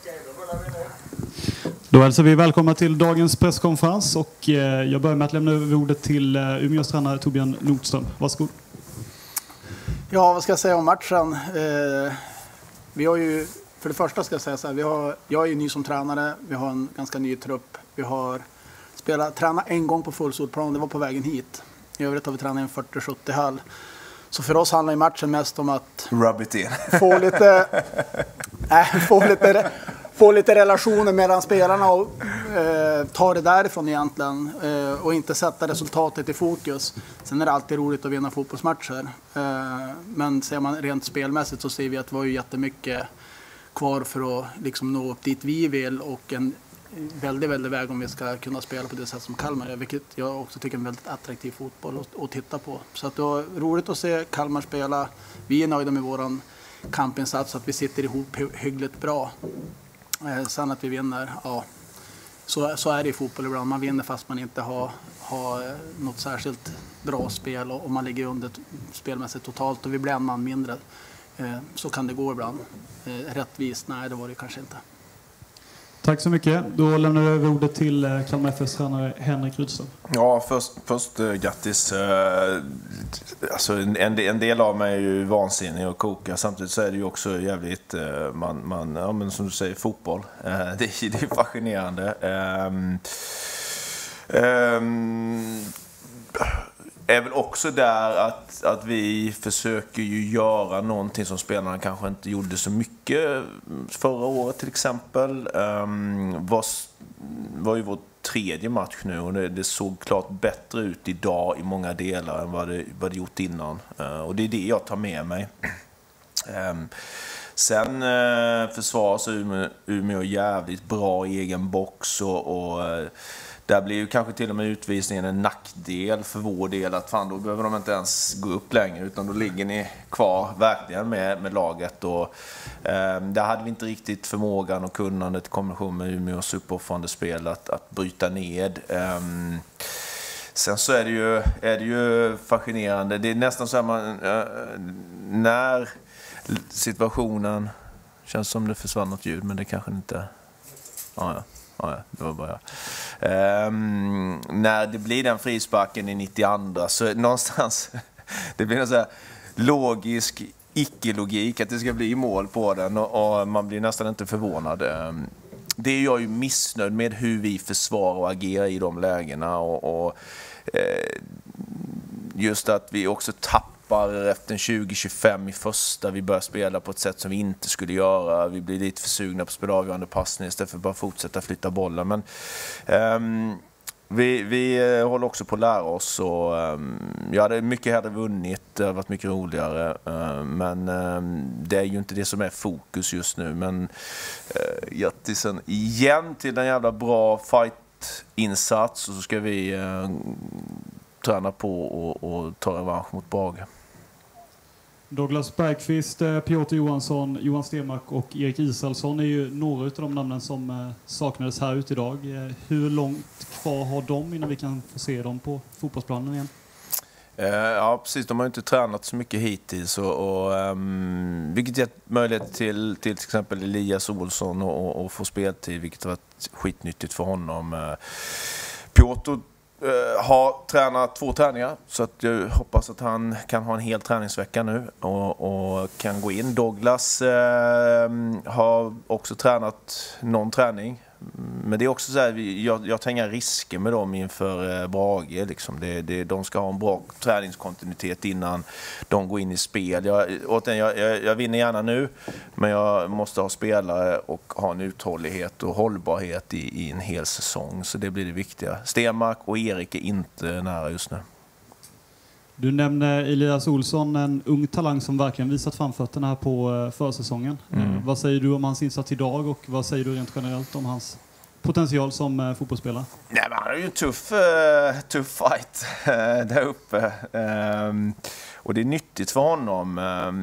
Då hälsar vi välkomna till dagens presskonferens och jag börjar med att lämna över ordet till Umeås tränare Torbjörn Nordström. Varsågod. Ja, vad ska jag säga om matchen? Vi har ju, för det första ska jag säga så här, jag är ju ny som tränare, vi har en ganska ny trupp. Vi har tränat en gång på fullsolplan, det var på vägen hit. I övrigt har vi tränat en 40-70 hall. Så för oss handlar ju matchen mest om att rub it in. Få lite relationer mellan spelarna och ta det därifrån egentligen och inte sätta resultatet i fokus. Sen är det alltid roligt att vinna fotbollsmatcher. Men ser man rent spelmässigt så ser vi att det var ju jättemycket kvar för att liksom nå upp dit vi vill och en väldigt väg om vi ska kunna spela på det sätt som Kalmar är, vilket jag också tycker är en väldigt attraktiv fotboll att titta på. Så att det var roligt att se Kalmar spela. Vi är nöjda med våran kampinsats, att vi sitter ihop hyggligt bra. Sen att vi vinner, ja, så är det i fotboll ibland. Man vinner fast man inte har något särskilt bra spel och man ligger under spelmässigt totalt och vi blir en man mindre. Så kan det gå ibland. Rättvist, nej det var det kanske inte. Tack så mycket. Då lämnar jag över ordet till Kalmar FFs tränare Henrik Rydström. Ja, först grattis. Alltså, en del av mig är ju vansinnig och koka. Samtidigt så är det ju också jävligt, ja, men som du säger, fotboll. Det är fascinerande. Är väl också där att vi försöker ju göra någonting som spelarna kanske inte gjorde så mycket förra året till exempel. Var ju vår tredje match nu och det såg klart bättre ut idag i många delar än vad det gjort innan. Och det är det jag tar med mig. Sen försvaras Umeå jävligt bra i egen box och där blir ju kanske till och med utvisningen en nackdel för vår del, att fan, då behöver de inte ens gå upp längre utan då ligger ni kvar verkligen med laget och där hade vi inte riktigt förmågan och kunnandet i kombination med Umeås uppoffrande spel att bryta ned. Sen så är det ju fascinerande, det är nästan så här när situationen känns som det försvann något ljud, men det kanske inte. Ja, det var bara när det blir den frisparken i 92 så någonstans det blir någon så här logisk icke-logik att det ska bli mål på den och man blir nästan inte förvånad. Det är jag ju missnöjd med hur vi försvarar och agerar i de lägena och just att vi också tappar efter 20-25 i första. Vi börjar spela på ett sätt som vi inte skulle göra. Vi blir lite försugna på spelavgörande passning istället för att bara fortsätta flytta bollen. Men vi håller också på att lära oss. Och, jag hade mycket hellre vunnit. Det har varit mycket roligare. Men det är ju inte det som är fokus just nu. Men jättesen igen till en jävla bra fight-insats. Och så ska vi träna på och ta revansch mot Brage. Douglas Bergqvist, Piotr Johansson, Johan Stenmark och Erik Israelsson är ju några av de namnen som saknades här ute idag. Hur långt kvar har de innan vi kan få se dem på fotbollsplanen igen? Ja, precis. De har ju inte tränat så mycket hittills vilket gett möjlighet till exempel Elias Olsson och få speltid, vilket har varit skitnyttigt för honom. Piotr har tränat 2 träningar så att jag hoppas att han kan ha en hel träningsvecka nu och kan gå in. Douglas har också tränat någon träning, men det är också så här, jag tar inga risker med dem inför Brage liksom. De ska ha en bra träningskontinuitet innan de går in i spel. Jag vinner gärna nu, men jag måste ha spelare och ha en uthållighet och hållbarhet i en hel säsong, så det blir det viktiga. Stenmark och Erik är inte nära just nu. Du nämner Elias Olsson, en ung talang som verkligen visat framfötterna här på försäsongen. Vad säger du om hans insats idag och vad säger du rent generellt om hans potential som fotbollsspelare? Nej, men han har ju en tuff fight där uppe. Och det är nyttigt för honom.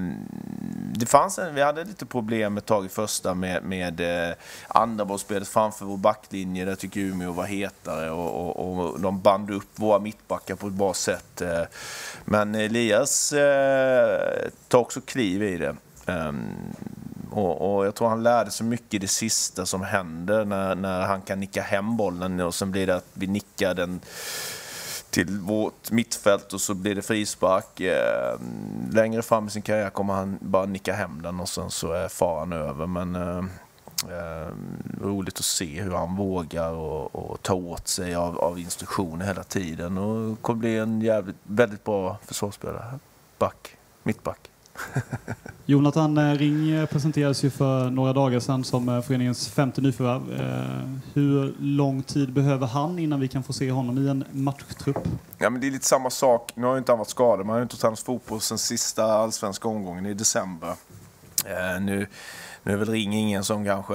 Vi hade lite problem ett tag i första med andra bollspelet framför vår backlinje. Där tycker Umeå var hetare och de band upp våra mittbackar på ett bra sätt. Men Elias tar också kliv i det. Och jag tror han lärde sig mycket i det sista som händer när han kan nicka hem bollen och sen blir det att vi nickar den till vårt mittfält och så blir det frispark. Längre fram i sin karriär kommer han bara nicka hem den och sen så är faran över. Men roligt att se hur han vågar och ta åt sig av instruktioner hela tiden. Och kommer bli en väldigt bra försvarsspelare. Mittback. Jonathan Ring presenterades ju för några dagar sedan som föreningens 5:e nyförvärv. Hur lång tid behöver han innan vi kan få se honom i en matchtrupp? Ja, men det är lite samma sak. Nu har ju inte han varit skadad. Man har ju inte tränat fotboll sen sista allsvenska omgången i december. Nu är väl Ring ingen som kanske...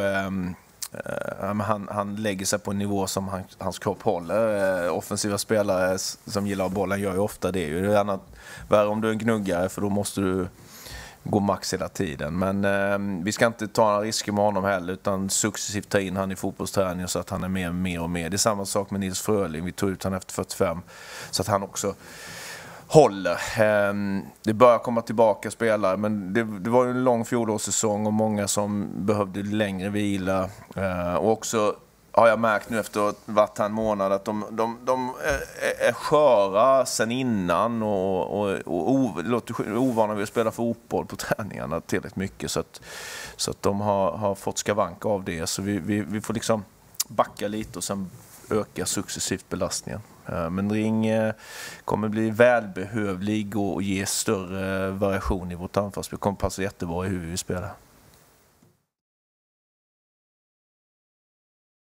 han lägger sig på en nivå som hans kropp håller. Offensiva spelare som gillar bollen gör ju ofta det. Det är annat värre om du är en gnuggare, för då måste du gå max hela tiden. Men vi ska inte ta några risker med honom heller, utan successivt ta in han i fotbollsträningen så att han är med mer och mer. Det är samma sak med Nils Fröling. Vi tog ut han efter 45 så att han också håller. Det börjar komma tillbaka spelare, men det var ju en lång fjolårssäsong och många som behövde längre vila. Och också har jag märkt nu efter att varit här en månad att de är sköra sen innan och låter ovana vid att spela fotboll på träningarna tillräckligt mycket, så att de har fått skavank av det. Så vi får liksom backa lite och sen öka successivt belastningen. Men Ring kommer bli välbehövlig och ge större variation i vårt anfallsspel. Kommer passa jättebra i hur vi spelar.